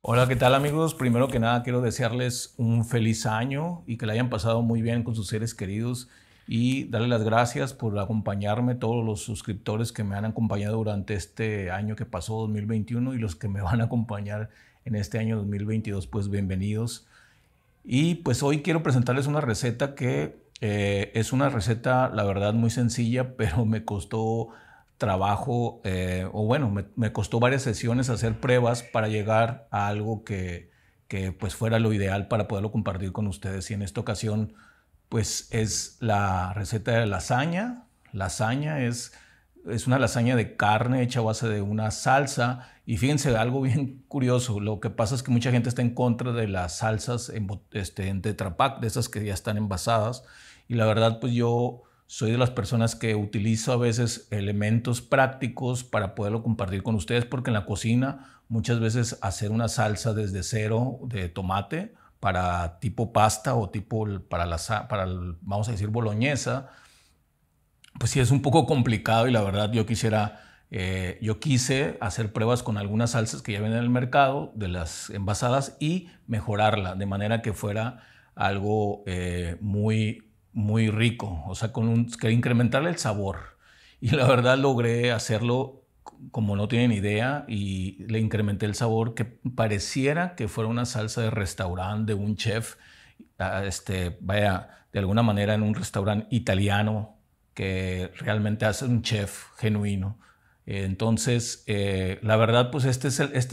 Hola, ¿qué tal amigos? Primero que nada quiero desearles un feliz año y que la hayan pasado muy bien con sus seres queridos y darles las gracias por acompañarme, todos los suscriptores que me han acompañado durante este año que pasó 2021 y los que me van a acompañar en este año 2022, pues bienvenidos. Y pues hoy quiero presentarles una receta que es una receta, la verdad, muy sencilla, pero me costó trabajo, o bueno, me costó varias sesiones hacer pruebas para llegar a algo que pues fuera lo ideal para poderlo compartir con ustedes. Y en esta ocasión, pues es la receta de lasaña. Lasaña es una lasaña de carne hecha a base de una salsa. Y fíjense, algo bien curioso, lo que pasa es que mucha gente está en contra de las salsas en Tetra Pak, de esas que ya están envasadas. Y la verdad, pues yo soy de las personas que utilizo a veces elementos prácticos para poderlo compartir con ustedes, porque en la cocina muchas veces hacer una salsa desde cero de tomate para tipo pasta o tipo vamos a decir, boloñesa, pues sí es un poco complicado y la verdad yo quise hacer pruebas con algunas salsas que ya vienen en el mercado, de las envasadas, y mejorarla de manera que fuera algo muy rico, o sea, que incrementarle el sabor. Y la verdad logré hacerlo como no tienen idea y le incrementé el sabor que pareciera que fuera una salsa de restaurante de un chef, vaya, de alguna manera en un restaurante italiano que realmente hace un chef genuino. Entonces, la verdad, pues esta es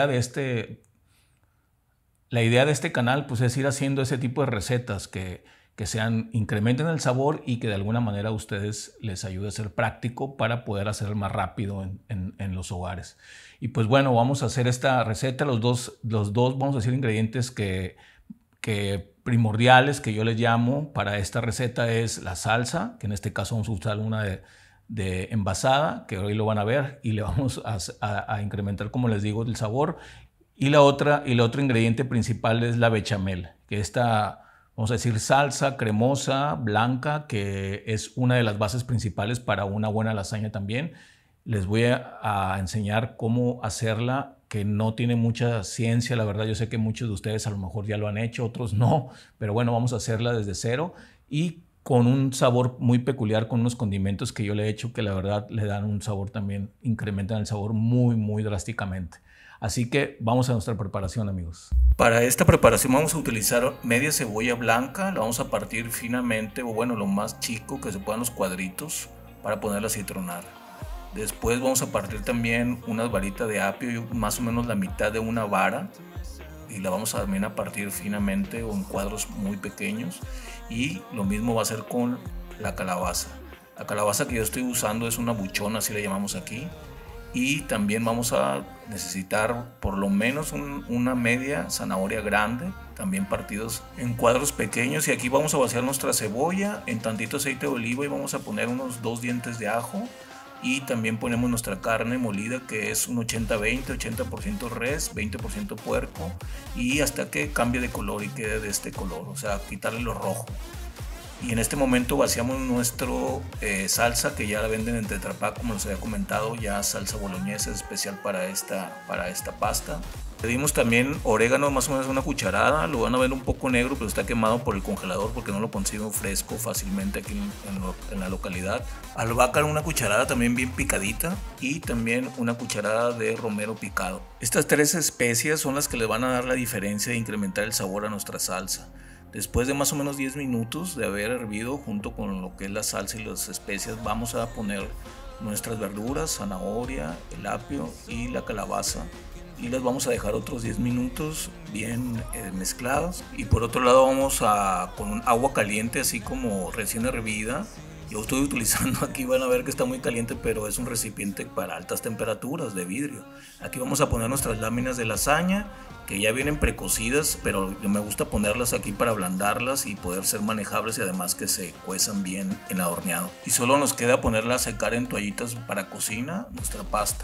la idea de este canal, pues es ir haciendo ese tipo de recetas que incrementen el sabor y que de alguna manera a ustedes les ayude a ser práctico para poder hacer más rápido en los hogares. Y pues bueno, vamos a hacer esta receta, los dos vamos a decir ingredientes que primordiales que yo les llamo para esta receta es la salsa, que en este caso vamos a usar una de envasada, que hoy lo van a ver, y le vamos a incrementar, como les digo, el sabor. Y el otro ingrediente principal es la bechamel, que esta, vamos a decir, salsa cremosa, blanca, que es una de las bases principales para una buena lasaña también. Les voy a enseñar cómo hacerla, que no tiene mucha ciencia, la verdad. Yo sé que muchos de ustedes a lo mejor ya lo han hecho, otros no, pero bueno, vamos a hacerla desde cero y con un sabor muy peculiar, con unos condimentos que yo le he hecho que la verdad le dan un sabor también, incrementan el sabor muy drásticamente. Así que vamos a nuestra preparación, amigos. Para esta preparación vamos a utilizar media cebolla blanca, la vamos a partir finamente, o bueno, lo más chico que se puedan los cuadritos para ponerla a citronar. Después vamos a partir también unas varitas de apio, más o menos la mitad de una vara, y la vamos también a partir finamente o en cuadros muy pequeños. Y lo mismo va a ser con la calabaza. La calabaza que yo estoy usando es una buchona, así le llamamos aquí. Y también vamos a necesitar por lo menos una media zanahoria grande, también partidos en cuadros pequeños. Y aquí vamos a vaciar nuestra cebolla en tantito aceite de oliva y vamos a poner unos 2 dientes de ajo. Y también ponemos nuestra carne molida, que es un 80-20, 80% res, 20% puerco, y hasta que cambie de color y quede de este color, o sea, quitarle lo rojo. Y en este momento vaciamos nuestro salsa, que ya la venden en Tetra Pak, como les había comentado, ya salsa boloñesa especial para esta pasta. Le dimos también orégano, más o menos una cucharada, lo van a ver un poco negro, pero está quemado por el congelador porque no lo consigo fresco fácilmente aquí en la localidad. Albahaca, una cucharada también bien picadita, y también una cucharada de romero picado. Estas 3 especias son las que le van a dar la diferencia de incrementar el sabor a nuestra salsa. Después de más o menos 10 minutos de haber hervido junto con lo que es la salsa y las especias, vamos a poner nuestras verduras, zanahoria, el apio y la calabaza, y las vamos a dejar otros 10 minutos bien mezcladas. Y por otro lado vamos con agua caliente, así como recién hervida. Yo estoy utilizando aquí, van a ver que está muy caliente, pero es un recipiente para altas temperaturas de vidrio. Aquí vamos a poner nuestras láminas de lasaña, que ya vienen precocidas, pero me gusta ponerlas aquí para ablandarlas y poder ser manejables, y además que se cuezan bien en el horneado. Y solo nos queda ponerla a secar en toallitas para cocina, nuestra pasta.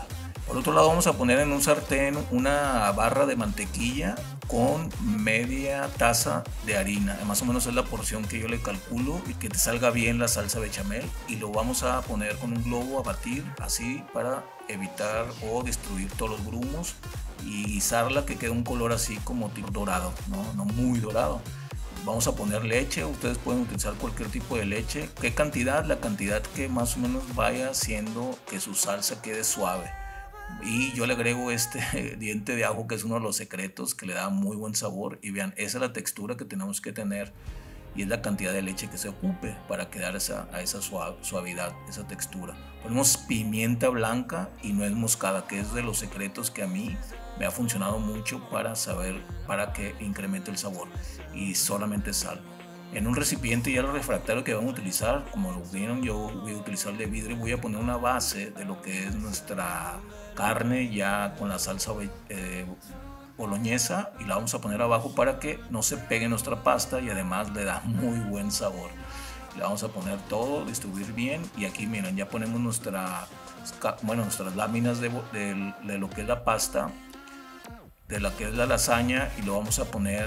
Por otro lado, vamos a poner en un sartén una barra de mantequilla con media taza de harina. Más o menos es la porción que yo le calculo y que te salga bien la salsa bechamel. Y lo vamos a poner con un globo a batir así para evitar o destruir todos los grumos y guisarla que quede un color así como tipo dorado, no muy dorado. Vamos a poner leche, ustedes pueden utilizar cualquier tipo de leche. ¿Qué cantidad? La cantidad que más o menos vaya haciendo que su salsa quede suave. Y yo le agrego este diente de ajo, que es uno de los secretos que le da muy buen sabor. Y vean, esa es la textura que tenemos que tener y es la cantidad de leche que se ocupe para quedar a esa suavidad, esa textura. Ponemos pimienta blanca y nuez moscada, que es de los secretos que a mí me ha funcionado mucho para saber, para que incremente el sabor. Y solamente sal. En un recipiente ya el refractario que vamos a utilizar, como lo vieron, yo voy a utilizar de vidrio. Voy a poner una base de lo que es nuestra carne ya con la salsa boloñesa y la vamos a poner abajo para que no se pegue nuestra pasta y además le da muy buen sabor. Le vamos a poner todo, distribuir bien y aquí miren, ya ponemos nuestras láminas de lo que es la pasta, de la que es la lasaña y lo vamos a poner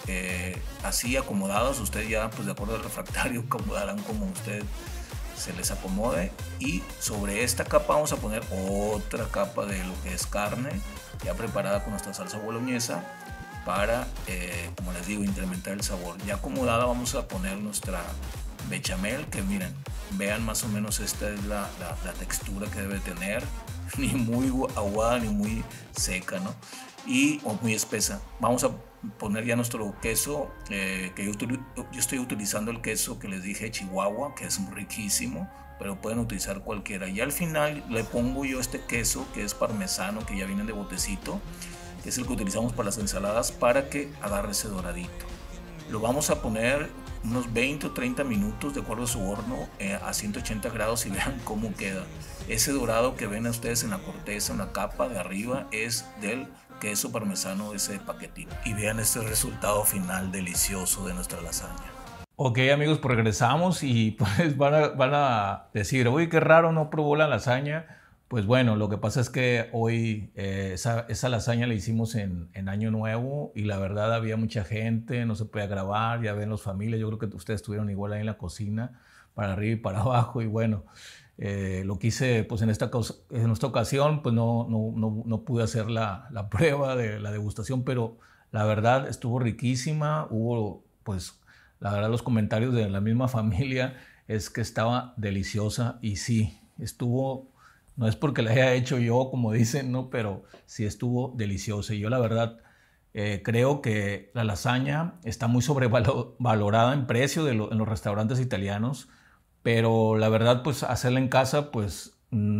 así acomodados. Ustedes ya pues de acuerdo al refractario acomodarán como ustedes se les acomode y sobre esta capa vamos a poner otra capa de lo que es carne ya preparada con nuestra salsa boloñesa para como les digo incrementar el sabor. Ya acomodada vamos a poner nuestra bechamel, que miren, vean más o menos esta es la textura que debe tener, ni muy aguada ni muy seca, ¿no? O muy espesa. Vamos a poner ya nuestro queso, que yo estoy utilizando el queso que les dije, Chihuahua, que es riquísimo, pero pueden utilizar cualquiera. Y al final le pongo yo este queso que es parmesano, que ya viene de botecito, que es el que utilizamos para las ensaladas, para que agarre ese doradito. Lo vamos a poner unos 20 o 30 minutos de acuerdo a su horno a 180 grados y vean cómo queda. Ese dorado que ven ustedes en la corteza, en la capa de arriba, es del queso parmesano, ese paquetito. Y vean este resultado final delicioso de nuestra lasaña. Ok amigos, pues regresamos y pues van a decir, uy, qué raro, no probó la lasaña. Pues bueno, lo que pasa es que hoy esa lasaña la hicimos en Año Nuevo y la verdad había mucha gente, no se podía grabar, ya ven los familias, yo creo que ustedes estuvieron igual ahí en la cocina, para arriba y para abajo y bueno, lo que hice pues en esta ocasión pues no pude hacer la prueba de la degustación, pero la verdad estuvo riquísima, hubo pues la verdad los comentarios de la misma familia es que estaba deliciosa y sí, estuvo. No es porque la haya hecho yo, como dicen, ¿no? Pero sí estuvo deliciosa. Y yo la verdad creo que la lasaña está muy sobrevalorada en precio en los restaurantes italianos, pero la verdad pues hacerla en casa pues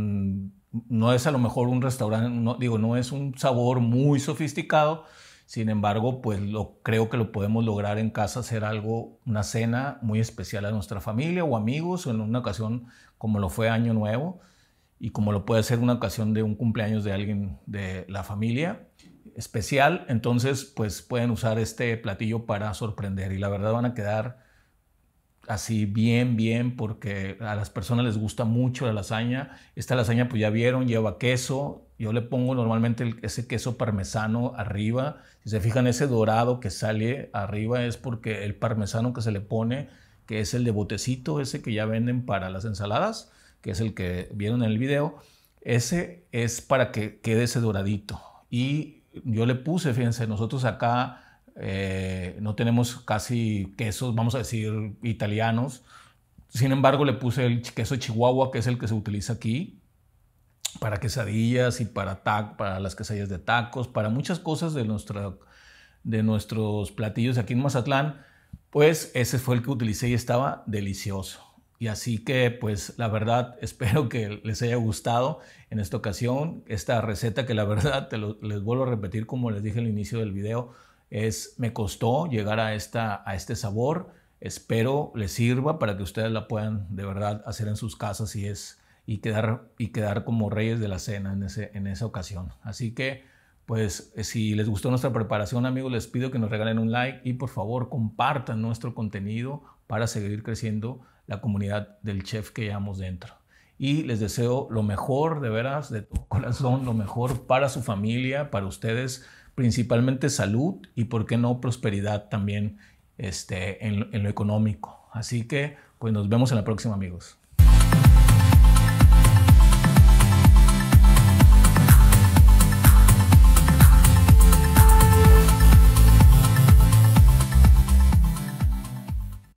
no es a lo mejor un restaurante, no es un sabor muy sofisticado. Sin embargo, pues creo que lo podemos lograr en casa, hacer una cena muy especial a nuestra familia o amigos, o en una ocasión como lo fue Año Nuevo. Y como lo puede ser una ocasión de un cumpleaños de alguien de la familia especial, entonces pues pueden usar este platillo para sorprender y la verdad van a quedar así bien porque a las personas les gusta mucho la lasaña. Esta lasaña pues ya vieron, lleva queso, yo le pongo normalmente ese queso parmesano arriba. Si se fijan, ese dorado que sale arriba es porque el parmesano que se le pone, que es el de botecito, ese que ya venden para las ensaladas, que es el que vieron en el video, ese es para que quede ese doradito. Y yo le puse, fíjense, nosotros acá no tenemos casi quesos, vamos a decir, italianos. Sin embargo, le puse el queso Chihuahua, que es el que se utiliza aquí para quesadillas y para las quesadillas de tacos, para muchas cosas de nuestros platillos aquí en Mazatlán. Pues ese fue el que utilicé y estaba delicioso. Y así que pues la verdad espero que les haya gustado en esta ocasión esta receta, que la verdad les vuelvo a repetir como les dije al inicio del video, me costó llegar a este sabor. Espero les sirva para que ustedes la puedan de verdad hacer en sus casas y quedar como reyes de la cena en esa ocasión. Así que pues si les gustó nuestra preparación amigos, les pido que nos regalen un like y por favor compartan nuestro contenido para seguir creciendo la comunidad del chef que llevamos dentro. y les deseo lo mejor, de veras, de todo corazón, lo mejor para su familia, para ustedes, principalmente salud y, por qué no, prosperidad también en lo económico. Así que, pues nos vemos en la próxima, amigos.